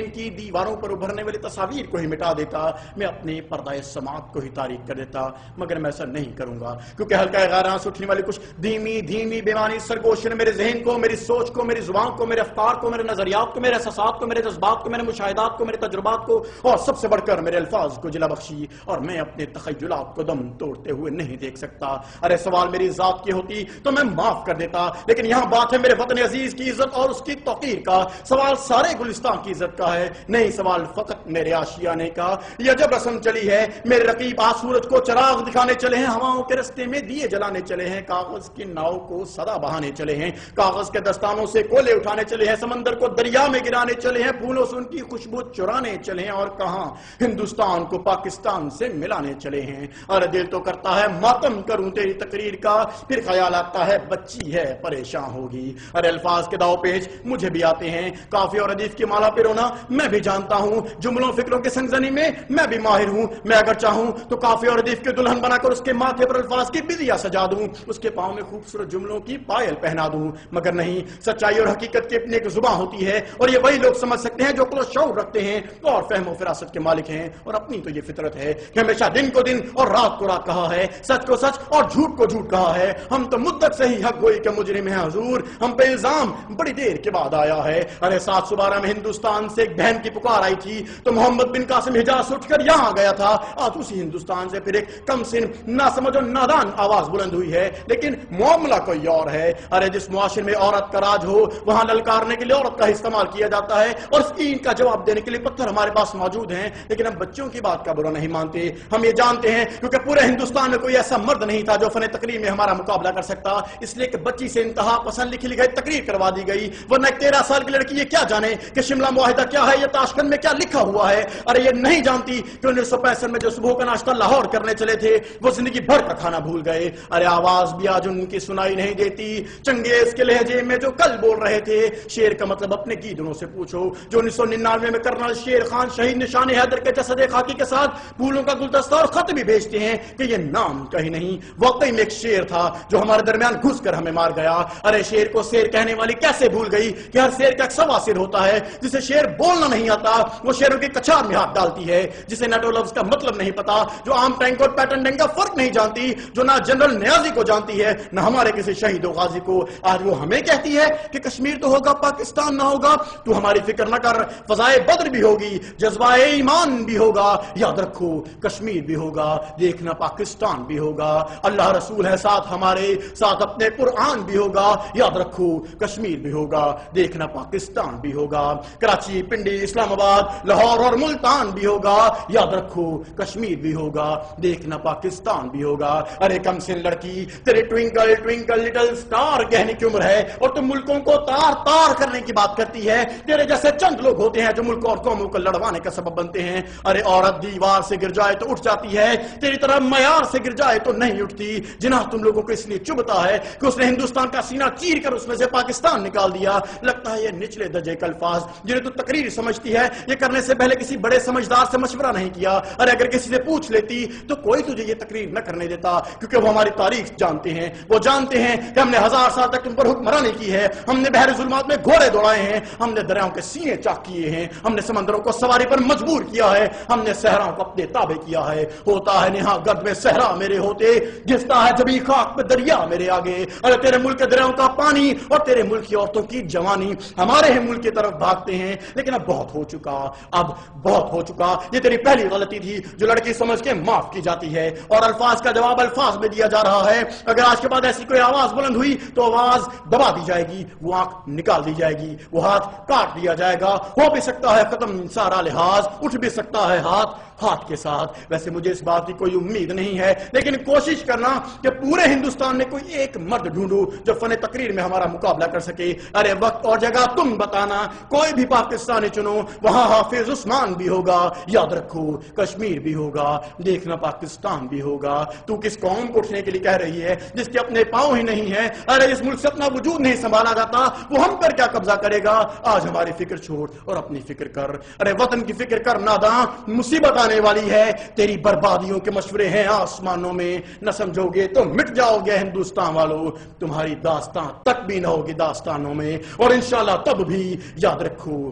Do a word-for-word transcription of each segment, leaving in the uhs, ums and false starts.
की दीवारों पर उभरने वाली तस्वीर को ही मिटा देता, मैं अपने पर्दाए समात को ही तारीख कर देता, मगर मैं ऐसा नहीं करूंगा, क्योंकि हल्का गैरां से उठने वाली कुछ धीमी धीमी बेमानी सरगोशी ने मेरे जहन को, मेरी सोच को, मेरी जुबान को, मेरे अफ्कार को, मेरे नजरियात को, मेरे एहसासात को, मेरे जज्बात को, मेरे मुशाहिदात को, मेरे तजुर्बात को और सबसे बढ़कर मेरे अल्फाज को जिला बख्शी, और मैं अपने तखय्युलात को दम तोड़ते हुए नहीं देख सकता। अरे सवाल मेरी जात की होती तो मैं माफ कर देता, लेकिन यहां बात है मेरे वतन अजीज की इज्जत और उसकी तौकीर का। सवाल सारे गुलिस्तान की इज्जत का है, नहीं सवाल फकत मेरे आशियाने का। यह जब रस्म चली है, मेरे रकीब आज सूरज को चराग दिखाने चले हैं, हवाओं के रस्ते में दिए जलाने चले हैं, कागज की नाव को सदा बहाने चले हैं, कागज के दस्तानों से कोले उठाने चले हैं, समंदर को दरिया में गिराने चले हैं, फूलों से उनकी खुशबू चुराने चले हैं, और कहां हिंदुस्तान को पाकिस्तान से मिलाने चले हैं। अरे दिल तो करता है मातम करूं तेरी तकरीर का, फिर ख्याल आता है बच्ची है परेशान होगी। अरे अल्फाज के दाव पेच मुझे भी आते हैं, काफी और हदीस की माला पिरोना मैं भी जानता हूं, जुमलों फिक्रों की संगजनी में मैं भी माहिर हूं। मैं अगर चाहूं तो काफी और हदीस के दुल्हन बनाकर उसके माथे पर अल्फाज की बिंदिया सजा दूं, उसके पांव में खूबसूरत जुमलों की पायल पहना दूं, मगर नहीं, सच्चाई और हकीकत की अपनी एक जुबान होती है, और ये वही लोग समझ सकते हैं जो अक्ल और शऊर रखते हैं और फहम फिरासत के मालिक हैं। और अपनी तो ये फितरत है कि हमेशा दिन को दिन और रात को रात कहा है, सच को सच और झूठ को झूठ कहा है। हम तो मुद्दत से ही हक गोई के मुजरिम हैं हुजूर, हम पे इल्जाम बड़ी देर के बाद आया है। अरे सात सौ बारह में हिंदुस्तान से एक बहन की पुकार आई थी तो मोहम्मद बिन कासिम हिजाज से उठकर यहां आ गया था। आज उसी हिंदुस्तान से फिर एक कम सिन ना समझ और नादान आवाज बुलंद हुई है, लेकिन मामला कोई और है। अरे जिस मुआशरे में औरत का राज हो वहां ललकारने के लिए औरत का इस्तेमाल किया जाता है, और इसकी इनका जवाब देने के लिए पत्थर हमारे पास मौजूद हैं, लेकिन हम बच्चों की बात का बुरा नहीं मानते। हम ये जानते हैं क्योंकि पूरे हिंदुस्तान में कोई ऐसा मर्द नहीं था जो फन तकरीर में हमारा मुकाबला कर सकता, इसलिए कि बच्ची से इंतहा पसंद लिखी लिखाई तकरीर करवा दी गई, वरना एक तेरह साल की लड़की ये क्या जाने कि शिमला मुआहिदा क्या है, ये ताशकंद में क्या लिखा हुआ है। अरे ये नहीं जानती कि उन्नीस सौ पैंसठ में जो सुबह का नाश्ता लाहौर करने चले थे वो जिंदगी भर का खाना भूल गए। अरे आवाज भी आज उनकी सुनाई नहीं देती चंगेज के लहजे में जो कल बोल रहे थे। शेर का मतलब अपने गीदड़ों से पूछो जो उन्नीस सौ निन्यानवे में कर्नल शेर खान शहीद निशान हैदर के जसद खाकी के साथ फूलों का गुलदस्ता और खत भी भेजते हैं कि ये नाम कहीं नहीं, वाकई में एक शेर था जो हमारे दरमियान घुस कर हमें मार गया। अरे शेर को शेर कहने वाली कैसे भूल गई कि हर शेर का एक सवा सिर होता है, जिसे शेर बोलना नहीं आता वो शेरों की कछार में हाथ डालती है, जिसे नेटो लफ्ज का मतलब नहीं पता, जो आम टैंक और पैटर्न टैंक का फर्क नहीं जानती, जो ना जनरल नियाजी को जानती है ना हमारे किसी शहीद गाजी को। आज वो हमें कहती है कि कश्मीर तो होगा पाकिस्तान ना होगा। तू हमारी फिक्र न कर, फजाए बद्र भी होगी, जज्बाए ईमान भी होगा, याद रखो कश्मीर भी होगा, देखना पाकिस्तान भी होगा। अल्लाह रसूल है साथ हमारे, साथ अपने कुरान भी होगा, याद रखो कश्मीर भी होगा, देखना पाकिस्तान भी होगा। कराची, पिंडी, इस्लामाबाद, लाहौर और मुल्तान भी होगा, याद रखो कश्मीर भी होगा, देखना पाकिस्तान भी होगा। अरे कम से लड़की, तेरे ट्विंकल ट्विंकल लिटिल स्टार कहने की उम्र है और तुम मुल्कों को तार तार करने की बात करती है। तेरे जैसे चंद लोग होते हैं जो मुल्क और कौमों को लड़वाने का सबब बनते हैं। अरे औरत दीवार से गिर जाए तो उठ जाती है, तेरी तरह मयार से गिर जाए तो नहीं उठती। जिन्हा तुम लोगों को इसलिए चुभता है कि उसने हिंदुस्तान का सीना चीर कर उसमें से पाकिस्तान निकाल दिया। लगता है ये निचले दर्जे के अल्फाज जिन्हें तू तकरीर समझती है, ये करने से पहले किसी बड़े समझदार से मशवरा नहीं किया। अरे अगर किसी से पूछ लेती तो कोई तुझे ये तकरीर न करने देता, क्योंकि वो हमारी तारीख जानते हैं, वो जानते हैं कि हमने हजार साल तक तुम पर हुक्मरानी की है, हमने बहर जुल्मात में घोड़े दौड़ाए हैं, हमने दरियाओं के सीने चाक किए हैं, हमने समंदरों को सवारी पर मजबूर किया है, हमने सहराओं को अपने ताबे किया है। होता है नेहा गर्द में सहरा मेरे होते, घिसता है जबी खाक पे दरिया मेरे आगे। अरे तेरे मुल्क के दरियाओं का पानी और तेरे मुल्क की औरतों की जवानी हमारे ही मुल्क की तरफ भागते हैं। लेकिन अब बहुत हो चुका, अब बहुत हो चुका। ये तेरी पहली गलती थी जो लड़की समझ के माफ की जाती है, और अल्फाज का जवाब अल्फाज में दिया जा रहा है। अगर आज के बाद ऐसी कोई आवाज बुलंद हुई तो आवाज दबा दी जाएगी, वो आंख निकाल दी जाएगी, वो हाथ काट दिया जाएगा। हो भी सकता है खत्म सारा लिहाज, उठ भी सकता है हाथ हाथ के साथ। वैसे मुझे इस बात की कोई उम्मीद नहीं है, लेकिन कोशिश करना कि पूरे हिंदुस्तान में कोई एक मर्द ढूंढो जो फन तकरीर में हमारा मुकाबला कर सके। अरे वक्त और जगह तुम बताना, कोई भी पाकिस्तानी चुनो, वहां हाफिज उस्मान भी होगा, याद रखो कश्मीर भी होगा, देखना पाकिस्तान भी होगा। तू किस कौम को उठने के लिए कह रही है जिसके अपने पांव ही नहीं है? अरे इस मुल्क से अपना वजूद नहीं संभाला जाता, वो हम पर क्या कब्जा करेगा? आज हमारी फिक्र छोड़ और अपनी फिक्र कर। अरे वतन की फिक्र कर नादां, मुसीबत आने वाली है, तेरी बर्बादियों के मशवरे हैं आसमानों में, न समझोगे तो मिट जाओगे हिंदुस्तान वालों, तुम्हारी दास्तां तक भी न होगी दास्तानों में। और इंशाल्लाह तब भी याद रखो कश्मीर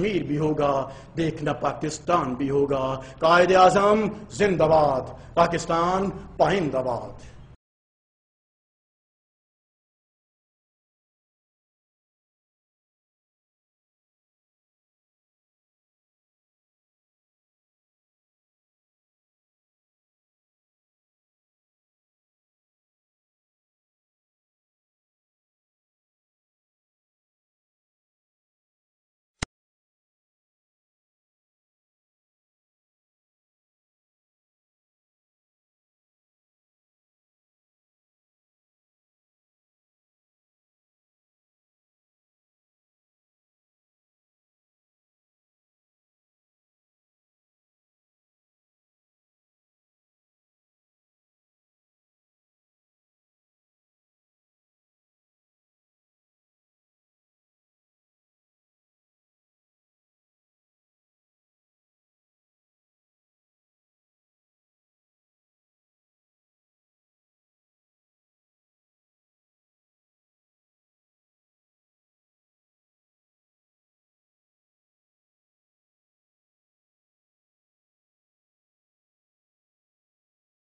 کشمیر بھی ہوگا، دیکھنا پاکستان بھی ہوگا۔ قائد اعظم زندہ باد، پاکستان پائندہ باد۔